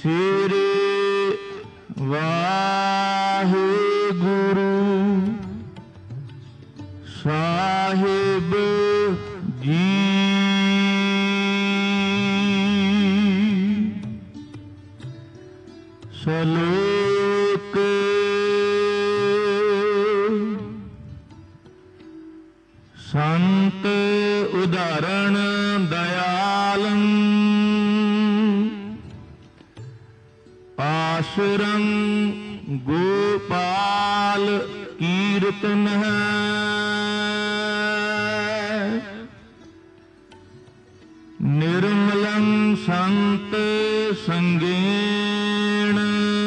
ਸੇਰੇ ਵਾਹਿਗੁਰੂ ਸਾਹਿਬ ਜੀ। ਸਲੋਕ ਸੰਤ ਉਦਾਹਰਣ ਦਇਆਲੰ ਆਸੁਰੰ ਗੋਪਾਲ ਕੀਰਤਨ ਹੈ। ਨਿਰਮਲੰ ਸੰਤ ਸੰਗੇਣ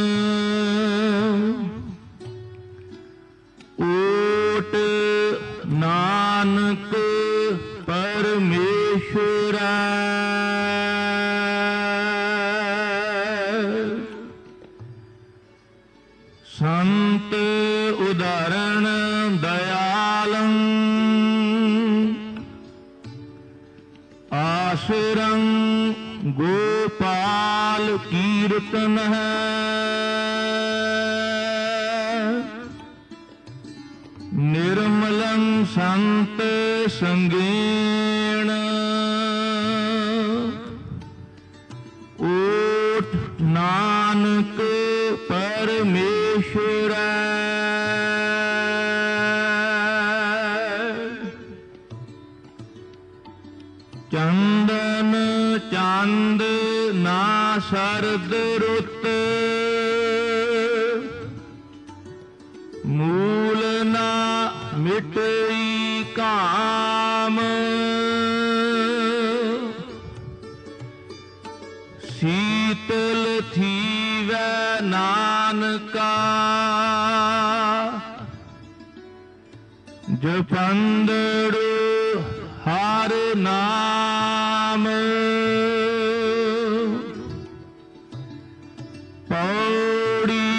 ਓਟ ਨਾਨਕ ਪਰਮੇਸ਼ਵਰੈ। ਸੰਤ ਉਦਾਹਰਣ ਦਇਆਲੰ ਆਸੁਰੰ ਗੋਪਾਲ ਕੀਰਤਨ ਹੈ। ਨਿਰਮਲੰ ਸੰਤ ਸੰਗੇਣ ਓਟ ਨਾਨਕ ਪਰਮੇਸ਼ਵਰੈ। ਚੰਦਨ ਚੰਦ ਨਾ ਸਰਦ ਰੁੱਤ ਮੂਲ ਨਾ ਮਿਟਈ ਕਾਮ। ਸੀਤਲ ਥੀਵੈ ਨਾਨਕਾ ਜਪੰਦੜੁ ਹਰਿ ਨਾਮ। ਪੌੜੀ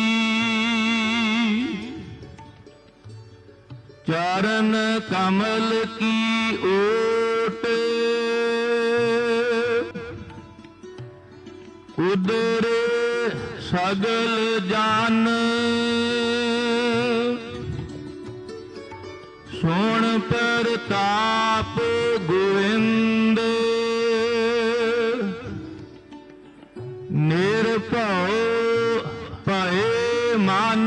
ਚਰਨ ਕਮਲ ਕੀ ਓਟ ਉਦਰੇ ਸਗਲ ਜਨ। ਸੁਣ ਪ੍ਰਤਾਪ ਗੋਵਿੰਦ ਨਿਰਭਉ ਭਏ ਮਨ।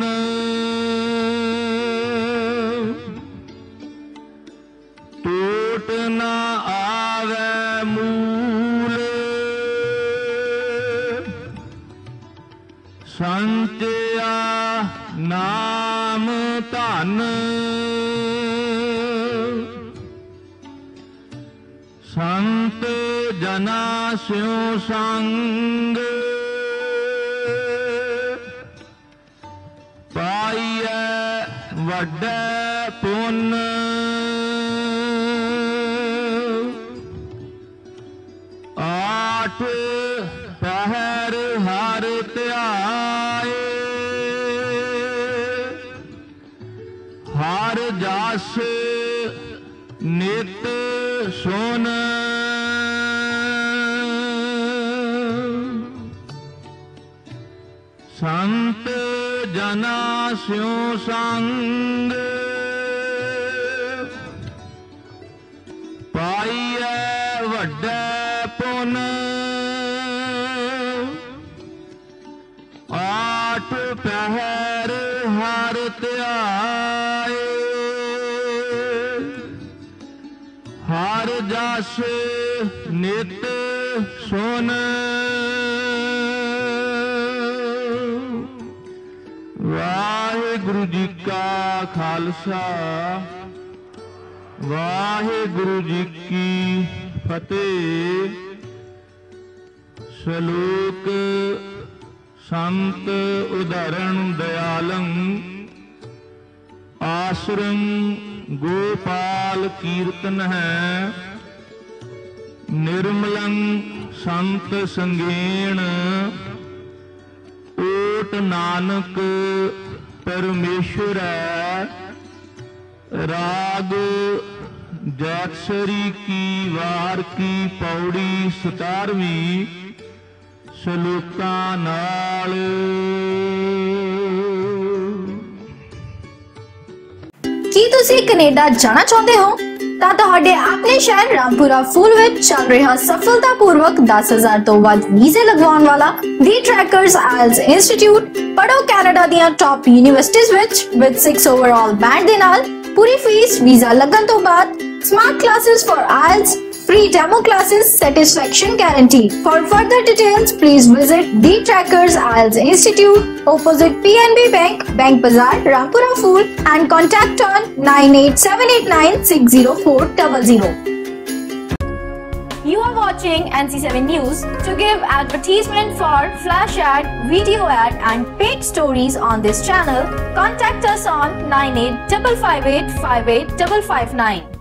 ਟੋਟ ਨਾ ਆਵੈ ਮੂਲ ਸੰਚਿਆ ਨਾਮ ਧਨ। ਸੰਤ ਜਨਾ ਸਿਉ ਸੰਗ ਪਾਈਐ ਵੱਡਾ ਪੁੰਨ। ਆਠ ਪਹਿਰ ਹਰ ਧਿਆਏ ਹਰ ਜਸ ਨਿਤ ਸੁਨ। ਸੰਤ ਜਨਾ ਸਿਉ ਸੰਗ ਪਾਈਐ ਵੱਡਾ ਪੁੰਨ। ਆਠ ਪਹਿਰ ਹਰ ਧਿਆਏ ਹਰ ਜਸ ਨਿਤ ਸੁਨ। ਵਾਹਿਗੁਰੂ ਜੀ ਕਾ ਖਾਲਸਾ ਵਾਹਿਗੁਰੂ ਜੀ ਕੀ ਫਤਿਹ। ਸ਼ਲੋਕ ਸੰਤ ਉਦਾਹਰਣ ਦਇਆਲੰ ਆਸੁਰੰ ਗੋਪਾਲ ਕੀਰਤਨ ਹੈ। ਨਿਰਮਲੰ ਸੰਤ ਸੰਗੇਣ ਓਟ ਨਾਨਕ ਪਰਮੇਸ਼ਵਰੈ। ਰਾਗ ਜੈਤਸਰੀ ਕੀ ਵਾਰ ਕੀ ਪੌੜੀ 17ਵੀਂ। ਸਲੂਕਾਂ ਨਾਲ। ਕੀ ਤੁਸੀਂ ਕੈਨੇਡਾ ਜਾਣਾ ਚਾਹੁੰਦੇ ਹੋ ਤਾਂ ਤੁਹਾਡੇ ਆਪਣੇ ਸ਼ਹਿਰ ਰਾਮਪੁਰਾ ਫੂਲ ਵਿੱਚ ਚੱਲ ਰਿਹਾ ਸਫਲਤਾਪੂਰਵਕ 10,000 ਤੋਂ ਵੱਧ ਵੀਜ਼ੇ ਲਗਵਾਉਣ ਵਾਲਾ ਦੀ ਟਰੈਕਰਸ ਆਇਲਸ ਇੰਸਟੀਚਿਊਟ। ਪੜੋ ਕੈਨੇਡਾ ਦੀਆਂ ਟੌਪ ਯੂਨੀਵਰਸਿਟੀਜ਼ ਵਿੱਚ ਵਿਦ 6 ਓਵਰਆਲ ਬੈਂਡ ਦੇ ਨਾਲ। ਪੂਰੀ ਫੀਸ ਵੀਜ਼ਾ ਲੱਗਣ ਤੋਂ ਬਾਅਦ। Smart classes for IELTS, free demo classes, satisfaction guarantee. For further details, please visit The Trackers IELTS Institute, opposite PNB Bank, Bank Bazaar, Rampura Fool, and contact on 9878960400. You are watching NC7 News. To give advertisement for flash ad, video ad, and paid stories on this channel, contact us on 9855858559.